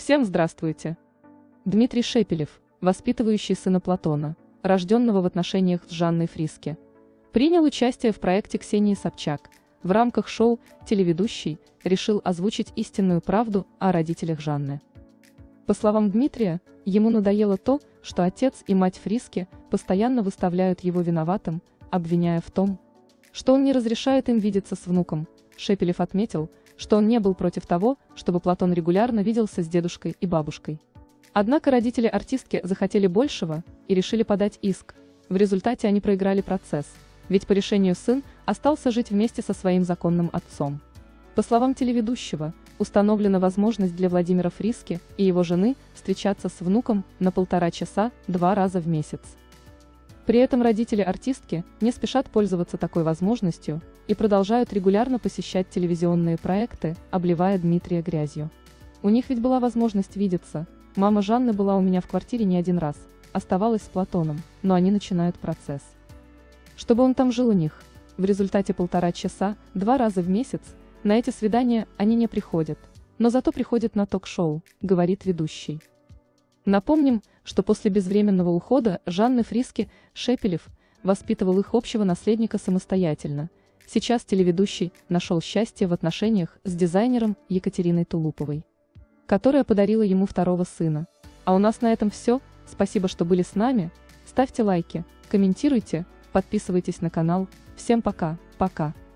Всем здравствуйте! Дмитрий Шепелев, воспитывающий сына Платона, рожденного в отношениях с Жанной Фриске, принял участие в проекте Ксении Собчак. В рамках шоу телеведущий решил озвучить истинную правду о родителях Жанны. По словам Дмитрия, ему надоело то, что отец и мать Фриски постоянно выставляют его виноватым, обвиняя в том, что он не разрешает им видеться с внуком. Шепелев отметил, что он не был против того, чтобы Платон регулярно виделся с дедушкой и бабушкой. Однако родители артистки захотели большего и решили подать иск. В результате они проиграли процесс, ведь по решению сын остался жить вместе со своим законным отцом. По словам телеведущего, установлена возможность для Владимира Фриски и его жены встречаться с внуком на 1,5 часа 2 раза в месяц. При этом родители артистки не спешат пользоваться такой возможностью и продолжают регулярно посещать телевизионные проекты, обливая Дмитрия грязью. У них ведь была возможность видеться. Мама Жанны была у меня в квартире не один раз, оставалась с Платоном, но они начинают процесс, чтобы он там жил у них. В результате 1,5 часа 2 раза в месяц на эти свидания они не приходят, но зато приходят на ток-шоу, говорит ведущий. Напомним, что после безвременного ухода Жанны Фриски Шепелев воспитывал их общего наследника самостоятельно. Сейчас телеведущий нашел счастье в отношениях с дизайнером Екатериной Тулуповой, которая подарила ему 2-го сына. А у нас на этом все. Спасибо, что были с нами. Ставьте лайки, комментируйте, подписывайтесь на канал. Всем пока, пока.